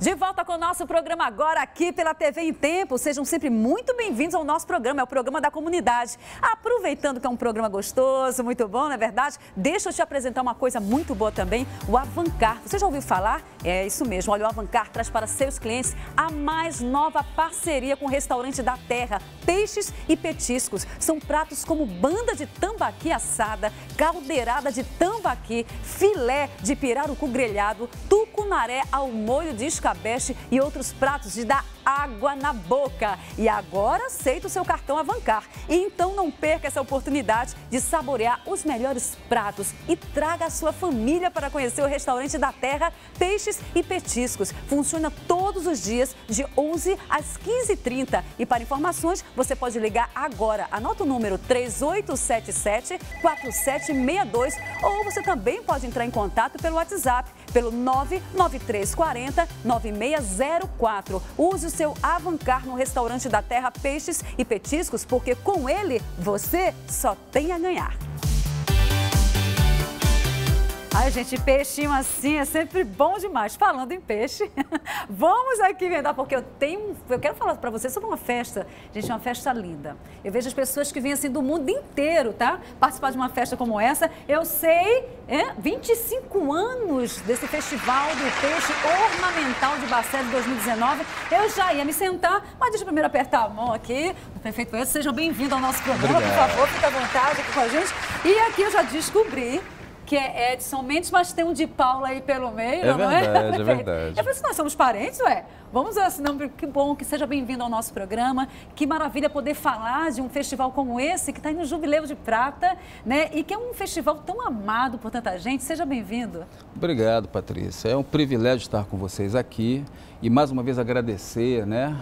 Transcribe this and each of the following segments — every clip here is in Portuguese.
De volta com o nosso programa agora aqui pela TV em Tempo. Sejam sempre muito bem-vindos ao nosso programa, é o programa da comunidade. Aproveitando que é um programa gostoso, muito bom, não é verdade? Deixa eu te apresentar uma coisa muito boa também, o Avancar. Você já ouviu falar? É isso mesmo, olha, o Avancar traz para seus clientes a mais nova parceria com o Restaurante da Terra, peixes e petiscos. São pratos como banda de tambaqui assada, caldeirada de tambaqui, filé de pirarucu grelhado, tucunaré ao molho de escabeche e outros pratos de dar água na boca. E agora aceita o seu cartão Avancar. Então não perca essa oportunidade de saborear os melhores pratos e traga a sua família para conhecer o Restaurante da Terra, peixes e petiscos. Funciona todos os dias de 11 às 15h30. E para informações, você pode ligar agora. Anota o número 3877-4762 ou você também pode entrar em contato pelo WhatsApp, pelo 99340-9604. Use o seu Avancar no Restaurante da Terra, peixes e petiscos, porque com ele você só tem a ganhar. Ai, gente, peixinho assim é sempre bom demais. Falando em peixe, vamos aqui vendar, porque eu quero falar para vocês sobre uma festa. Gente, uma festa linda. Eu vejo as pessoas que vêm assim do mundo inteiro, tá? Participar de uma festa como essa. Eu sei, 25 anos desse Festival do Peixe Ornamental de Barcelos 2019. Eu já ia me sentar, mas deixa eu primeiro apertar a mão aqui. O prefeito Edson, seja bem-vindo ao nosso programa, por favor, fique à vontade aqui com a gente. E aqui eu já descobri que é Edson Mendes, mas tem um de Paula aí pelo meio, não é? É verdade. Eu falei assim, nós somos parentes, ué? Vamos assim, que bom, que seja bem-vindo ao nosso programa. Que maravilha poder falar de um festival como esse, que está aí no Jubileu de Prata, né? E que é um festival tão amado por tanta gente. Seja bem-vindo. Obrigado, Patrícia. É um privilégio estar com vocês aqui e mais uma vez agradecer, né,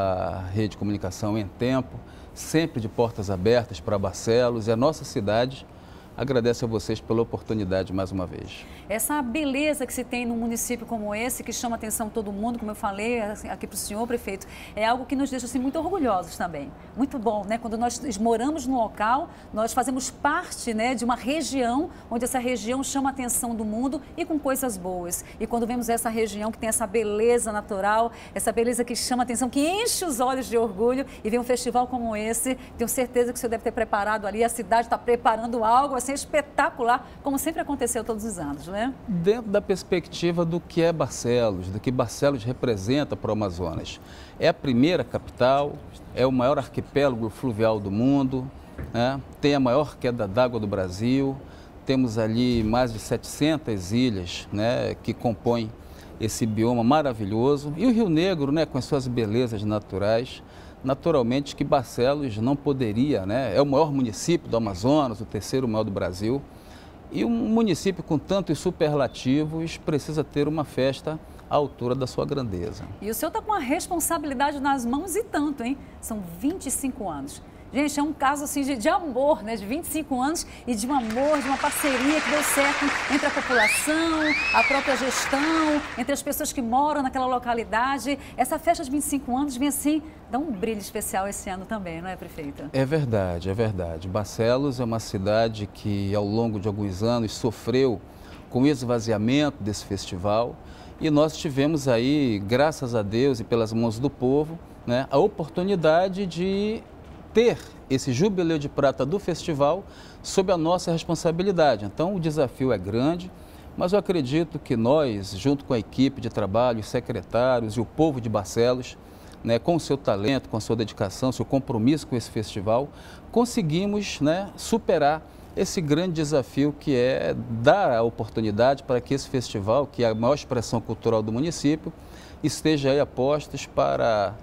a Rede de Comunicação em Tempo, sempre de portas abertas para Barcelos e a nossa cidade. Agradeço a vocês pela oportunidade mais uma vez. Essa beleza que se tem num município como esse, que chama a atenção de todo mundo, como eu falei aqui para o senhor, prefeito, é algo que nos deixa assim, muito orgulhosos também. Muito bom, né? Quando nós moramos no local, nós fazemos parte, né, de uma região, onde essa região chama a atenção do mundo e com coisas boas. E quando vemos essa região que tem essa beleza natural, essa beleza que chama a atenção, que enche os olhos de orgulho, e vem um festival como esse, tenho certeza que o senhor deve ter preparado ali, a cidade está preparando algo assim espetacular, como sempre aconteceu todos os anos, né? Dentro da perspectiva do que é Barcelos, do que Barcelos representa para o Amazonas. É a primeira capital, é o maior arquipélago fluvial do mundo, né? Tem a maior queda d'água do Brasil, temos ali mais de 700 ilhas, né, que compõem esse bioma maravilhoso. E o Rio Negro, né, com as suas belezas naturais. Naturalmente que Barcelos não poderia, né? É o maior município do Amazonas, o terceiro maior do Brasil. E um município com tantos superlativos precisa ter uma festa à altura da sua grandeza. E o senhor está com uma responsabilidade nas mãos e tanto, hein? São 25 anos. Gente, é um caso assim de amor, né? De 25 anos e de um amor, de uma parceria que deu certo entre a população, a própria gestão, entre as pessoas que moram naquela localidade. Essa festa de 25 anos vem assim, dá um brilho especial esse ano também, não é, prefeita? É verdade, é verdade. Barcelos é uma cidade que ao longo de alguns anos sofreu com o esvaziamento desse festival e nós tivemos aí, graças a Deus e pelas mãos do povo, né, a oportunidade de ter esse Jubileu de Prata do festival sob a nossa responsabilidade. Então, o desafio é grande, mas eu acredito que nós, junto com a equipe de trabalho, os secretários e o povo de Barcelos, né, com o seu talento, com a sua dedicação, seu compromisso com esse festival, conseguimos, né, superar esse grande desafio que é dar a oportunidade para que esse festival, que é a maior expressão cultural do município, esteja aí a postos para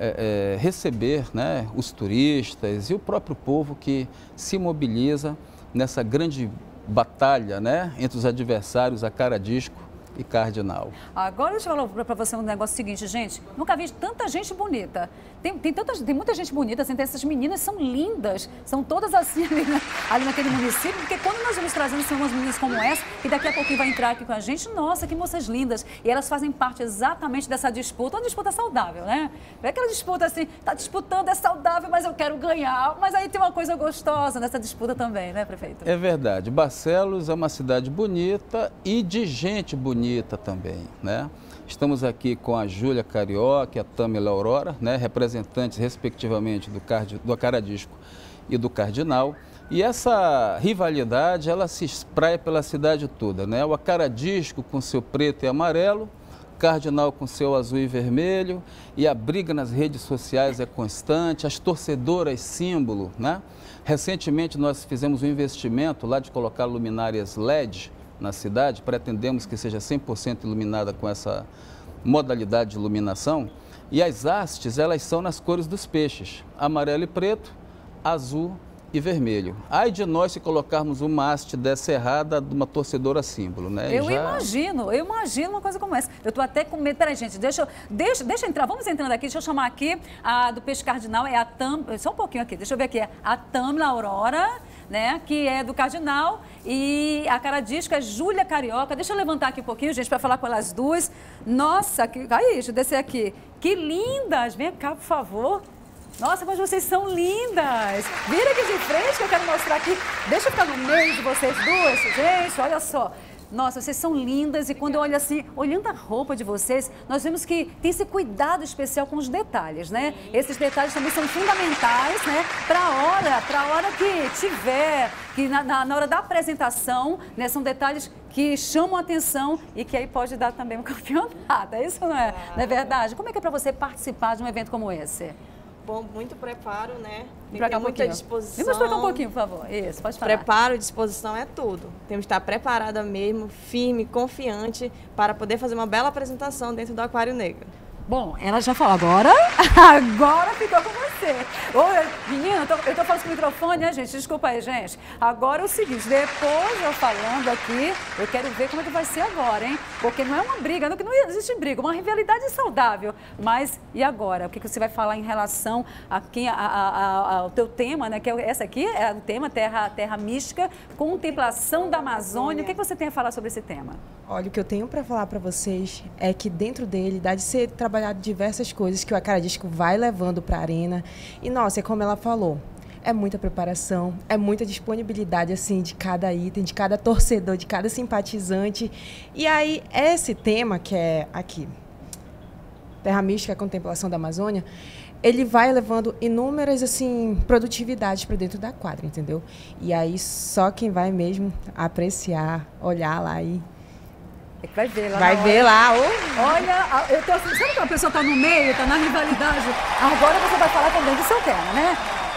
receber, né, os turistas e o próprio povo que se mobiliza nessa grande batalha, né, entre os adversários a cara disco e cardinal. Agora deixa eu falar para você um negócio seguinte, gente, nunca vi tanta gente bonita. Tem muita gente bonita, assim, essas meninas são lindas, são todas assim ali naquele município, porque quando nós vamos trazendo assim, umas meninas como essa, que daqui a pouquinho vai entrar aqui com a gente, nossa, que moças lindas. E elas fazem parte exatamente dessa disputa, uma disputa saudável, né? Não é aquela disputa assim, tá disputando, é saudável, mas eu quero ganhar. Mas aí tem uma coisa gostosa nessa disputa também, né, prefeito? É verdade. Barcelos é uma cidade bonita e de gente bonita. bonita também, né? Estamos aqui com a Júlia Carioca e a Tâmila Aurora, né? Representantes, respectivamente, do Acaradisco e do Cardinal. E essa rivalidade, ela se espraia pela cidade toda, né? O Acaradisco com seu preto e amarelo, Cardinal com seu azul e vermelho, e a briga nas redes sociais é constante, as torcedoras símbolo, né? Recentemente nós fizemos um investimento lá de colocar luminárias LED na cidade, pretendemos que seja 100% iluminada com essa modalidade de iluminação, e as hastes, elas são nas cores dos peixes, amarelo e preto, azul e vermelho. Ai de nós se colocarmos uma haste dessa errada de uma torcedora símbolo, né? Eu imagino uma coisa como essa. Eu tô até com medo. Peraí, gente, deixa eu entrar. Vamos entrando aqui, deixa eu chamar aqui a do Peixe Cardinal, é a só um pouquinho aqui, deixa eu ver aqui, é a Tâmila Aurora, né, que é do Cardinal, e a Acaradisco é Júlia Carioca. Deixa eu levantar aqui um pouquinho, gente, para falar com elas duas. Nossa, aí, deixa eu descer aqui. Que lindas! Vem cá, por favor. Nossa, mas vocês são lindas! Vira aqui de frente que eu quero mostrar aqui. Deixa eu ficar no meio de vocês duas, gente, olha só. Nossa, vocês são lindas e quando eu olho assim, olhando a roupa de vocês, nós vemos que tem esse cuidado especial com os detalhes, né? Esses detalhes também são fundamentais, né? Para a hora que tiver, que na hora da apresentação, né? São detalhes que chamam a atenção e que aí pode dar também um campeonato. É isso, não é? Não é verdade? Como é que é para você participar de um evento como esse? Bom, muito preparo, né? Tem que ter muita disposição. Vamos explicar um pouquinho, por favor. Isso, pode falar. Preparo e disposição é tudo. Temos que estar preparada mesmo, firme, confiante, para poder fazer uma bela apresentação dentro do Aquário Negro. Bom, ela já falou agora ficou com você. Ô, menina, eu tô falando com o microfone, né, gente? Desculpa aí, gente. Agora é o seguinte, depois eu falando aqui, eu quero ver como é que vai ser agora, hein? Porque não é uma briga, não existe briga, uma rivalidade saudável. Mas, e agora? O que você vai falar em relação ao teu tema, né? Que essa aqui é o tema Terra Mística, Contemplação da Amazônia. O que você tem a falar sobre esse tema? Olha, o que eu tenho para falar para vocês é que dentro dele dá de ser trabalhado diversas coisas que o Acaradisco vai levando para a arena. E, nossa, é como ela falou, é muita preparação, é muita disponibilidade, assim, de cada item, de cada torcedor, de cada simpatizante. E aí, esse tema que é aqui, Terra Mística, Contemplação da Amazônia, ele vai levando inúmeras, assim, produtividades para dentro da quadra, entendeu? E aí, só quem vai mesmo apreciar, olhar lá e... É que vai ver lá. Vai ver lá. Olha, eu tô assim, sabe quando a pessoa tá no meio, tá na rivalidade? Agora você vai falar também do seu tema, né?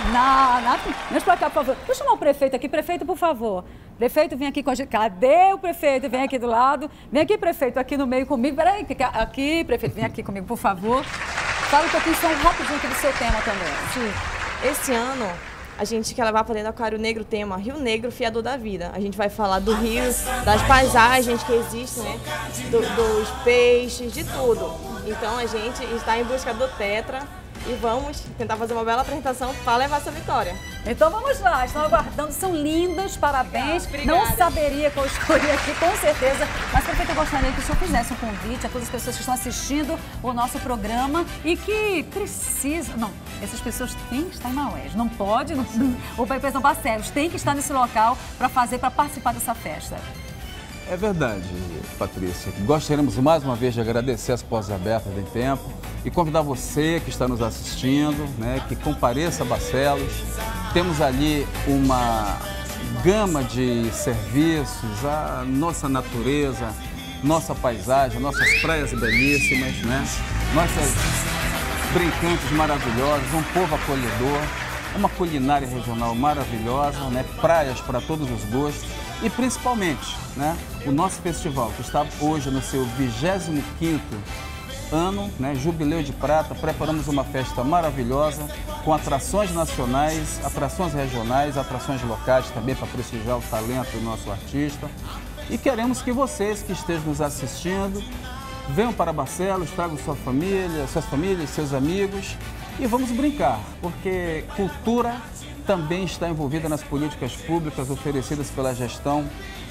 Vem pra cá, por favor. Deixa eu chamar o prefeito aqui. Prefeito, por favor. Prefeito, vem aqui com a gente. Cadê o prefeito? Vem aqui do lado. Vem aqui, prefeito, aqui no meio comigo. Peraí, aqui, prefeito, vem aqui comigo, por favor. Fala um pouquinho só rapidinho aqui do seu tema também. Sim. Esse ano, a gente quer levar para dentro do Aquário Negro o tema Rio Negro, Fiador da Vida. A gente vai falar do rio, das paisagens que existem, né? Dos peixes, de tudo. Então a gente está em busca do Tetra e vamos tentar fazer uma bela apresentação para levar essa vitória. Então vamos lá, estão aguardando, são lindas, parabéns. Obrigada. Não saberia qual escolher aqui, com certeza, mas prefeito, eu gostaria que o senhor fizesse um convite a todas as pessoas que estão assistindo o nosso programa e que precisam... Não, essas pessoas têm que estar em Maués, não pode, ou para São Barcelos, tem que estar nesse local para participar dessa festa. É verdade, Patrícia. Gostaríamos mais uma vez de agradecer as portas abertas em tempo e convidar você que está nos assistindo, né, que compareça a Barcelos. Temos ali uma gama de serviços, a nossa natureza, nossa paisagem, nossas praias belíssimas, né, nossas brincantes maravilhosas, um povo acolhedor, uma culinária regional maravilhosa, né, praias para todos os gostos. E principalmente, né, o nosso festival, que está hoje no seu 25º ano, né, Jubileu de Prata. Preparamos uma festa maravilhosa, com atrações nacionais, atrações regionais, atrações locais também para prestigiar o talento do nosso artista. E queremos que vocês que estejam nos assistindo, venham para Barcelos, tragam suas famílias, seus amigos e vamos brincar, porque cultura também está envolvida nas políticas públicas oferecidas pela gestão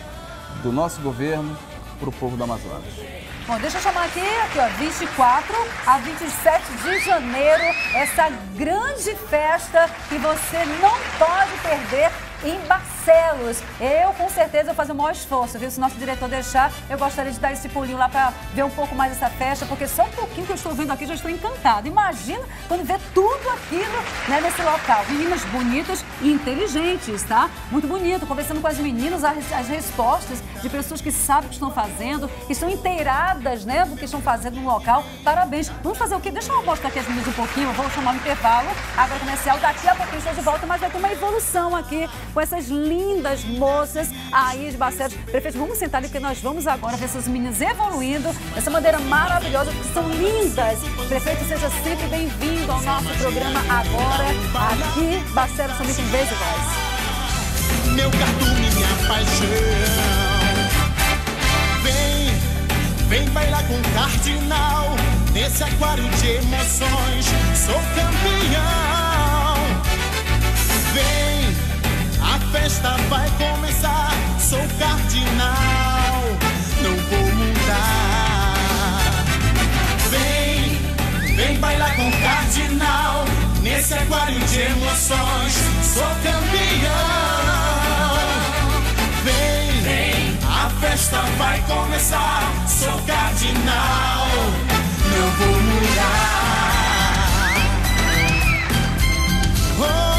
do nosso governo para o povo do Amazonas. Bom, deixa eu chamar aqui, ó, 24 a 27 de janeiro, essa grande festa que você não pode perder. em Barcelos. Eu, com certeza, vou fazer o maior esforço, viu? Se o nosso diretor deixar, eu gostaria de dar esse pulinho lá para ver um pouco mais essa festa, porque só um pouquinho que eu estou vendo aqui, já estou encantada. Imagina quando vê tudo aquilo, né, nesse local. Meninas bonitas e inteligentes, tá? Muito bonito. Conversando com as meninas, as respostas de pessoas que sabem o que estão fazendo, que estão inteiradas, né, do que estão fazendo no local. Parabéns. Vamos fazer o quê? Deixa eu mostrar aqui as meninas um pouquinho, eu vou chamar um intervalo agrocomercial. Daqui a pouquinho estou de volta, mas vai ter uma evolução aqui com essas lindas moças aí de Barcelos. Prefeito, vamos sentar ali, porque nós vamos agora ver essas meninas evoluindo dessa maneira maravilhosa, porque são lindas. Prefeito, seja sempre bem-vindo ao nosso programa agora, aqui, Barcelos também tem vez e voz. Meu cardume, minha paixão. Vem bailar com o Cardinal, nesse aquário de emoções, sou campeão. Vem, a festa vai começar, sou Cardinal, não vou mudar. Vem bailar com o Cardinal, nesse aquário de emoções, sou campeão. Vem, a festa vai começar, sou Cardinal, não vou mudar. Oh.